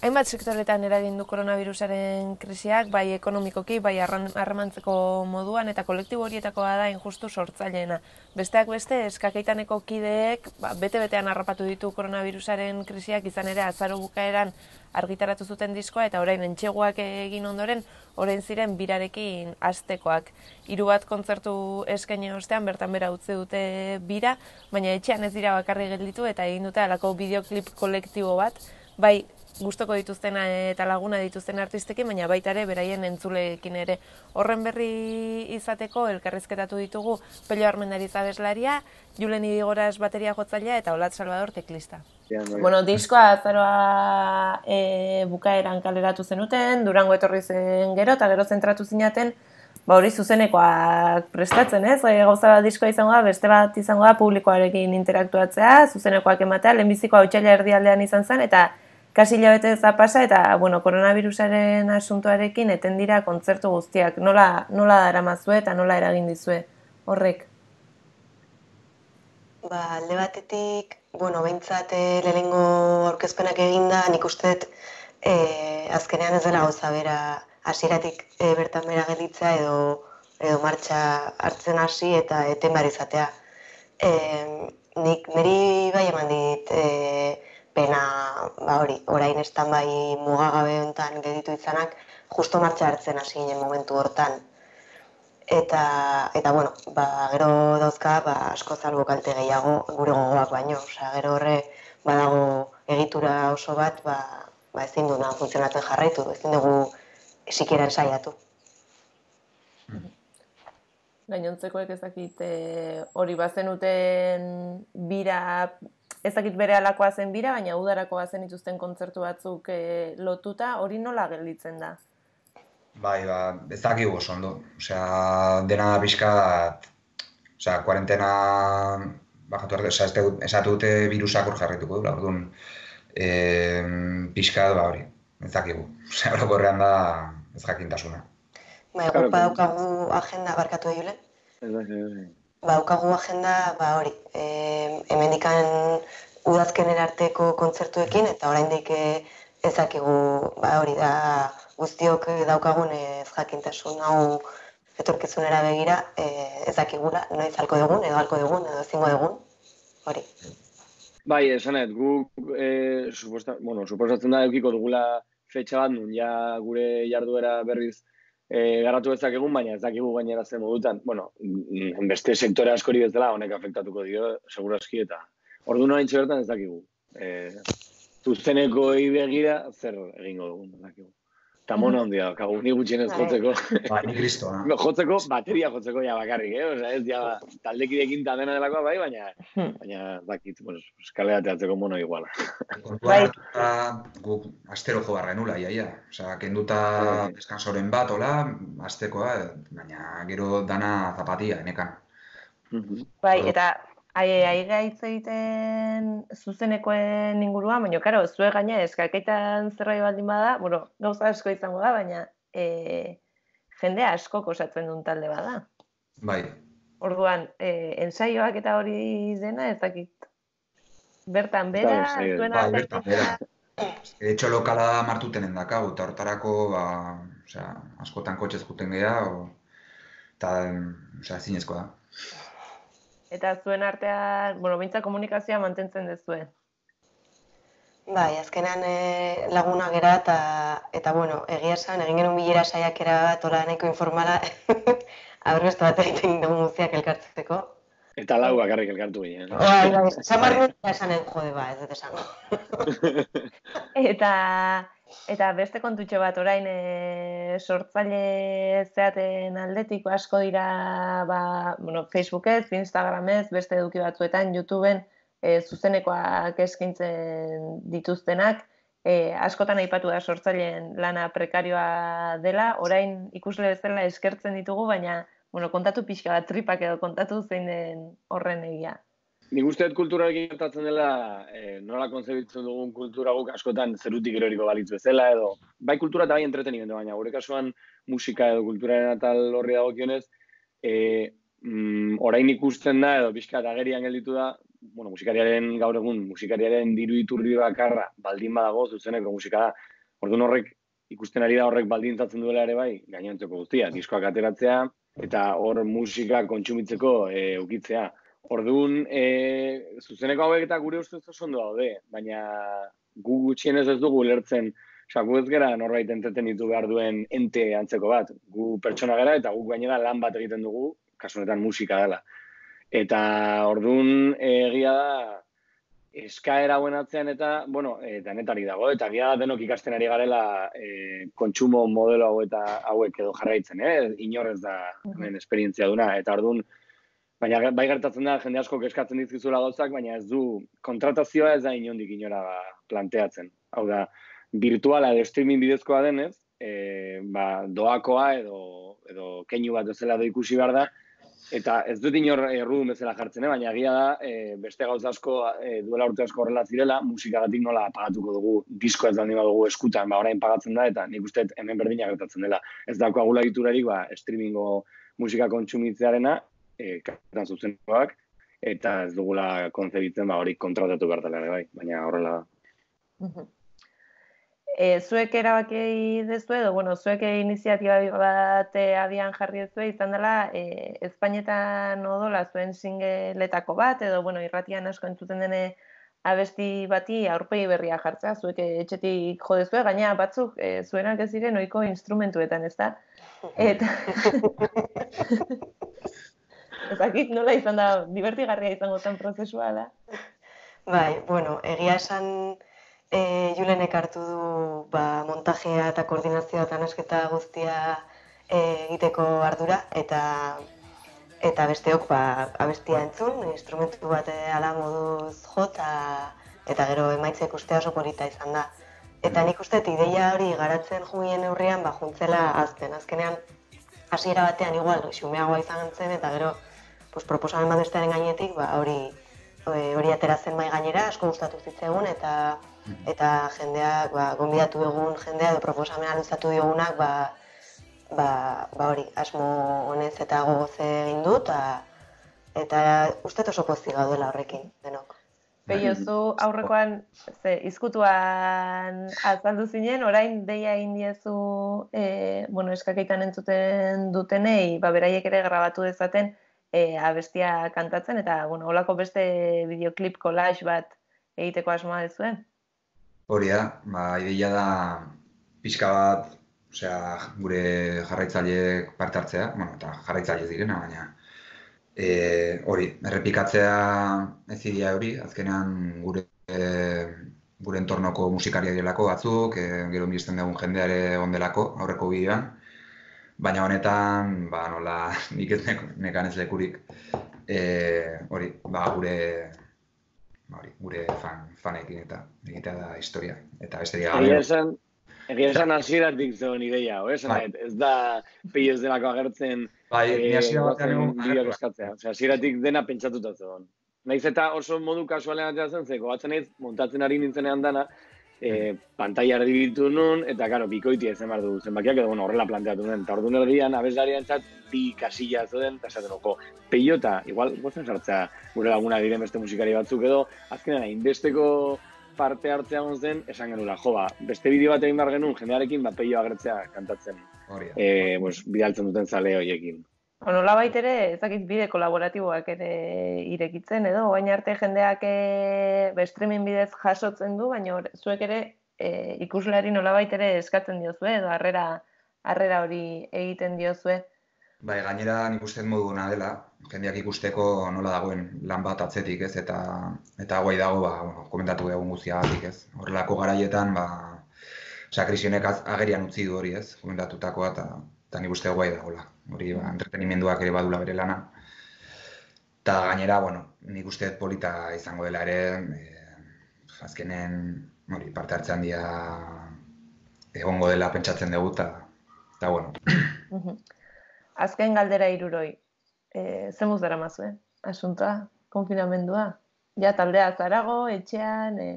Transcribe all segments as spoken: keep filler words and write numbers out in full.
Hainbat sektoretan eragin du koronavirusaren krisiak, bai ekonomikoki, bai harremantzeko moduan, eta kolektibo horietakoa da injustu sortzaileena. Besteak beste, eskakeitaneko kideek ba, bete-betean harrapatu ditu koronavirusaren krisiak, izan ere azaro bukaeran argitaratu zuten diskoa, eta orain entxeguak egin ondoren, orain ziren birarekin hastekoak. Hiru bat kontzertu eskaini ostean bertan bera utzi dute bira, baina etxean ez dira bakarri gelditu eta egin dute halako bideoklip kolektibo bat, bai gustoko dituztena eta laguna dituzten artistekin, baina baita ere beraien entzuleekin ere. Horren berri izateko elkarrizketatu ditugu Pello Armendariz abeslaria, Julen Idigoras bateria jotzailea eta Olat Salvador teklista. Bueno, diskoa azaroa e, bukaeran kaleratu zenuten, Durango etorri zen gero eta gero zentratu zinaten, ba hori zuzenekoak prestatzen, ez? Gauza bat diskoa izango da, beste bat izango da publikoarekin interaktuatzea, zuzenekoak ematea, lehenbizikoa otsaila erdialdean izan zen, eta kasi hilabete ez da pasa, eta, bueno, koronavirusaren asuntoarekin eten dira kontzertu guztiak. Nola, nola daramazue eta nola eragin dizue horrek? Ba, alde batetik, bueno, behintzat lehenengo aurkezpenak eginda, nik usteet eh, azkenean ez dela gauza bera hasieratik eh, bertan bera gelditzea edo, edo martxa hartzen hasi eta eten behar izatea. Eh, nik niri bai eman dit eh, pena, ba hori, orain estan bai mugagabe honetan gelditu izanak, justo martxa hartzen hasi ginen momentu hortan. Eta, eta bueno, ba, gero dauzka, ba, asko zalbo kalte gehiago gure gogoak baino. Osea, gero horre badago egitura oso bat, ba, ba ezin duna funtzionatzen jarraitu, ezin dugu sikiera ensaiatu. Gainontzekoek ez dakit hori bazenuten bira, ez dakit bere alakoa zen bira, baina udarakoa zen ituzten kontzertu batzuk e, lotuta, hori nola gelditzen da? Bai, ba, ez dakigu oso ondo. Osea, dena da pixkat, osea, kuarentena bajatu arte, osea, esatu dute virusak hor jarrituko du, orduan, e, pixkat, ba hori, ez dakigu. Osea, orokorrean da ez jakintasuna. Ba, guk badaukagu agenda, barkatu da, Julen? Ez da, ez da. Badaukagu agenda, ba hori, e, hemendikan udazkenera arteko kontzertuekin, eta oraindik ez dakigu, ba hori da, guztiok daukagun ez jakintasun hau etorkizunera begira, ez dakigula, noiz halko dugun, edo halko dugun, edo ezingo dugun, hori. Bai, esanet, guk, e, suposta, bueno, suposatzen da eukiko dugula fetxa bat, nun ja gure jarduera berriz e, garatu ezakegun, baina ez dakigu gainera zen modutan. Bueno, beste sektore askori bezala honek afektatuko dio, segurazki, eta ordu noa intxe bertan ez dakigu. E, zuzeneko begira zer egingo dugun, ez dakigu. Eta mono handia, kagu, ni gutxienez jotzeko. Ba, ni kristoa. Jotzeko, bateria jotzeko ja bakarrik, eh? Osa, ez ja, taldekidekin taldena delakoa bai, baina, baina, bakit, bueno, eskalea teatzeko mono iguala. Kontuan hartuta guk astero jo behar genula, iaia. Osa, kenduta deskansoren bat, hola, astekoa, baina gero dana zapatia, enekan. Bai, eta ai gaitz egiten zuzenekoen inguruan, baina, karo, zue gaina eskakeitan zerbait baldin bada, bueno, gauza asko izango da, baina e, jende asko osatzen duen talde bada. Bai. Orduan, e, ensaioak eta hori dena, ez dakit, bertan bera, zuen bai, bertan bera. De hecho, lokala martutenen dakau, eta hortarako, ba, osea, askotan kotxez juten geha, eta, osea, zinezko da. Eta zuen artean, bueno, behintzat komunikazioa mantentzen dezue. Bai, azkenean e, laguna gera eta, eta bueno, egia esan, egin genuen bilera saiakera bat, hola nahiko informala, aurreztu bat egiten dugu guztiak elkartzeko. Eta lau bakarrik elkartu ginen. Bai, bai, esan barru eta esanen jode ba, ez dut esango. Eta... Eta beste kontutxo bat, orain e, sortzaile zeaten aldetiko asko dira ba, bueno, Facebookez, Instagramez, beste eduki batzuetan, YouTubeen e, zuzenekoak eskintzen dituztenak. E, askotan aipatu da sortzaileen lana prekarioa dela, orain ikusle bezala eskertzen ditugu, baina bueno, kontatu pixka bat, tripak edo kontatu zein den horren egia. Nik usteet kulturarekin gertatzen dela, eh, nola konzebitzen dugun kultura guk askotan zerutik eroriko balitz bezala, edo bai kultura eta bai entretenimendu, baina gure kasuan musika edo kulturaren atal horri dagokionez, eh, mm, orain ikusten da, edo pixka eta agerian gelditu da, bueno, musikariaren gaur egun, musikariaren diru iturri bakarra baldin badago zuzeneko musika da. Orduan horrek, ikusten ari da horrek baldintzatzen duela ere bai, gainontzeko guztia, diskoak ateratzea, eta hor musika kontsumitzeko e, ukitzea. Orduan, e, zuzeneko hauek eta gure ustez oso ondo daude, baina gu gutxienez ez dugu ulertzen, osea, gu ez gara norbait entretenitu behar duen ente antzeko bat. Gu pertsona gara eta guk gainera lan bat egiten dugu, kasu honetan musika dela. Eta orduan egia da, eskaera hauen atzean eta, bueno, eta netari dago, eta egia da denok ikasten ari garela e, kontsumo modelo hau eta hauek edo jarraitzen, eh? Inorrez da hemen esperientzia duna, eta orduan, baina bai gertatzen da, jende asko eskatzen dizkizuela gauzak, baina ez du, kontratazioa ez da inondik inora planteatzen. Hau da, virtuala edo streaming bidezkoa denez, e, ba, doakoa edo, edo keinu bat bezala do ikusi behar da, eta ez dut inor errudun bezala jartzen, eh? Baina egia da, e, beste gauza asko e, duela urte asko horrela zirela, musikagatik nola pagatuko dugu, disko ez da nima dugu eskutan, ba, orain pagatzen da, eta nik uste hemen berdina gertatzen dela. Ez daukagula diturarik, ba, streamingo musika kontsumitzearena, e, kartan zuzenekoak, eta ez dugula konzebitzen, ba, hori kontratatu behar dela, bai, baina horrela da. E, zuek erabaki dezu edo, bueno, zuek iniziatiba bat abian jarri dezu izan dela, e, Espainetan odola zuen singeletako bat, edo, bueno, irratian asko entzuten dene abesti bati aurpegi berria jartzea, zuek etxetik jo dezue, gaina batzuk e, zuenak ez diren ohiko instrumentuetan, ez da? Eta... Ezakit nola izan da, divertigarria izango zen prozesua da? Bai, bueno, egia esan e, Julenek hartu du ba, montajea eta koordinazioa eta nasketa guztia e, egiteko ardura, eta eta besteok ba, abestia entzun, instrumentu bat ala moduz jo, eta gero emaitza ikustea oso polita izan da. Eta nik uste ideia hori garatzen jugien neurrian ba, juntzela azten. Azkenean, hasiera batean igual, xumeagoa izan zen, eta gero pues, proposamen bat bestearen gainetik ba, hori hori atera zen mai gainera, asko gustatu zitzaigun, eta eta jendeak, ba, gonbidatu egun jendea edo proposamena luzatu diogunak, ba, ba, ba hori, asmo honez eta gogoz egin dut, eta uste oso pozik gaudela horrekin, denok. Peio, zu aurrekoan, ze, izkutuan azaldu zinen, orain deia egin diezu, e, bueno, eskakeitan entzuten dutenei, ba, beraiek ere grabatu dezaten, e, abestia kantatzen, eta, bueno, holako beste videoklip collage bat egiteko asmoa dezuen? Hori da, ba, ideia da pixka bat, osea, gure jarraitzaileek parte hartzea, bueno, eta jarraitzaile direna, baina e, hori, errepikatzea ez idea hori, azkenean gure e, gure entornoko musikaria direlako batzuk, e, gero miristen dugun jendea ere ondelako aurreko bideoan, baina honetan, ba, nola, nik ez nekan ez lekurik, e, hori, ba, gure Hori, gure fan, fanekin eta egitea da historia. Eta besteria gabe. Egia esan hasieratik zegoen ideia, o, esan bai. Ez da Peio ez delako agertzen bai, ni hasiera batean egon bideoak eskatzea. Osea, hasieratik dena pentsatuta zegoen. Naiz eta oso modu kasualean ateratzen zeko, batzen ez, montatzen ari nintzenean dana, e, pantaila erdibitu nun, eta karo, bikoiti ezen behar du zenbakiak, edo bueno, horrela planteatu den. Eta orduan erdian, abeslarian txat, bi kasilla zeuden, eta esaten oko, Peio eta, igual, gozen sartzea gure laguna diren beste musikari batzuk edo, azkenean, hainbesteko parte hartzea gontzen, esan genula, jo, ba, beste bideo bat egin behar genuen, jendearekin, ba, Peio agertzea kantatzen, e, pues, bidaltzen duten zale horiekin. Nola baitere, ezakit bide kolaboratiboak ere irekitzen edo, baina arte jendeak e, streaming bidez jasotzen du, baina zuek ere e, ikuslari nola baitere eskatzen diozue edo harrera, harrera hori egiten diozue. Bai, gainera nik uste modu ona dela, jendeak ikusteko nola dagoen lan bat atzetik, ez, eta eta guai dago, ba, bueno, komentatu egun guztiagatik, ez. Horrelako garaietan, ba, osea, krisionek agerian utzi du hori, ez, komentatutakoa, eta eta nik uste guai dagoela. Hori, ba, entretenimenduak ere badula bere lana. Eta gainera, bueno, nik uste polita izango dela ere, e, azkenen, hori, parte hartze handia egongo dela pentsatzen dugu, eta, bueno. Azken galdera hiruroi, e, zemuz dara mazue, asuntoa, konfinamendua? Ja, taldea zarago, etxean... E...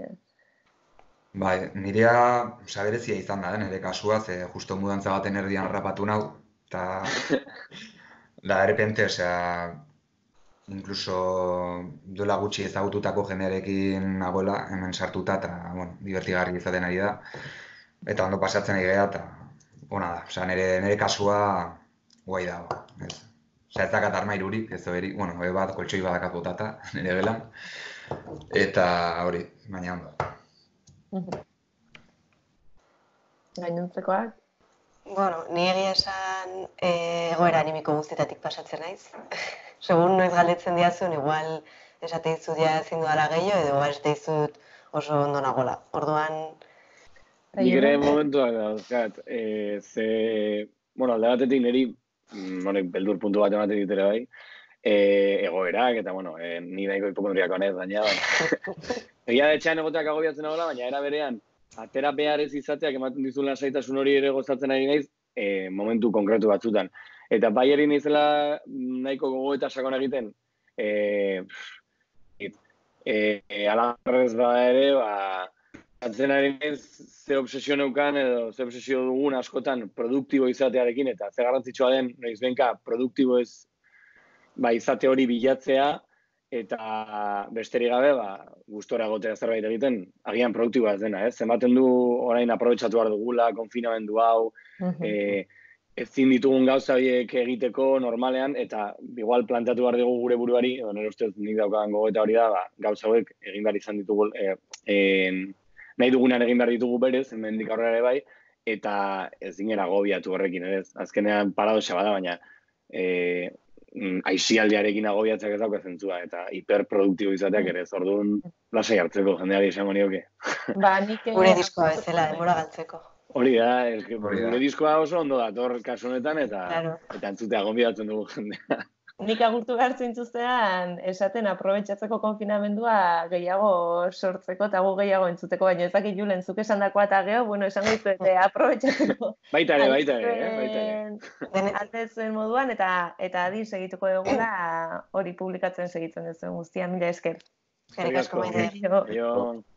Bai, nirea saberezia izan da, nire kasua, ze justo mudantza baten erdian harrapatu nau, eta da, errepente, osea, Incluso duela gutxi ezagututako jendearekin nagoela, hemen sartuta, eta, bueno, divertigarri izaten ari da. Eta ondo pasatzen ari gara, eta ona da. Osea, nire, nire kasua guai dago. Ez. Osea, ez dakat armairurik, ez hori, bueno, e bat koltsoi badakat botata, nire gelan. Eta hori, baina ondo. Gainontzekoak? Bueno, ni egia esan e, egoera animiko guztietatik pasatzen naiz. Segun noiz galdetzen diazun, igual esate dizut ja ezin dudala gehiago, edo igual esate dizut oso ondo nagola. Orduan... Nik ere momentuak dauzkat, e, ze, bueno, alde batetik niri, honek beldur puntu bat ematen ditere bai, e, egoerak, eta, bueno, e, ni nahiko hipokondriakoa nez, baina, egia de etxean egoteak agobiatzen nagoela, baina era berean, atera behar ez izateak ematen dizun lasaitasun hori ere gozatzen ari naiz, e, momentu konkretu batzutan. Eta bai eri nizela nahiko gogo eta sakon egiten, e, e, e, alarrez bada ere, ba, atzen ari naiz ze obsesio neukan edo ze obsesio dugun askotan produktibo izatearekin, eta ze garrantzitsua den, noiz benka, produktibo ez ba, izate hori bilatzea, eta besterik gabe, ba, gustora egotea zerbait egiten, agian produktiboa ez dena, ez? Zenbaten du orain aprobetxatu behar dugula, konfinamendu hau, e, ezin ditugun gauza horiek egiteko normalean, eta igual planteatu behar dugu gure buruari, edo nire ustez nik daukadan gogoeta hori da, ba, gauza hauek egin behar izan ditugu, e, e, nahi dugunean egin behar ditugu berez, hemendik aurrera ere bai, eta ez dinera agobiatu horrekin, ez? Azkenean paradoxa bada, baina e, aizialdiarekin agobiatzak ez dauka zentzua, eta hiperproduktibo izateak ere, orduan lasai hartzeko, jendeari esango nioke. Ba, nik... Gure diskoa bezala, denbora galtzeko. Hori da, eske, gure diskoa oso ondo dator kasu honetan, eta, claro. eta entzutea gonbidatzen dugu jendea. Nik agurtu behar zintuztean, esaten aprobetxatzeko konfinamendua gehiago sortzeko eta gu gehiago entzuteko, baina ezakit Julen, zuk esan dakoa eta geho, bueno, esango dizuete aprobetxatzeko. Baita ere, baita ere, eh? baita ere. Alde zuen moduan, eta eta adi segituko dugula hori publikatzen segitzen duzuen guztia, mila esker. Eskerrik asko, Maite. Aio.